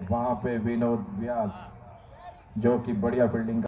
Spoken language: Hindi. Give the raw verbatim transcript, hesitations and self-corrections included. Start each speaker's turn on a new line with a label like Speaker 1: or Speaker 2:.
Speaker 1: वहां पे विनोद व्यास जो कि बढ़िया फील्डिंग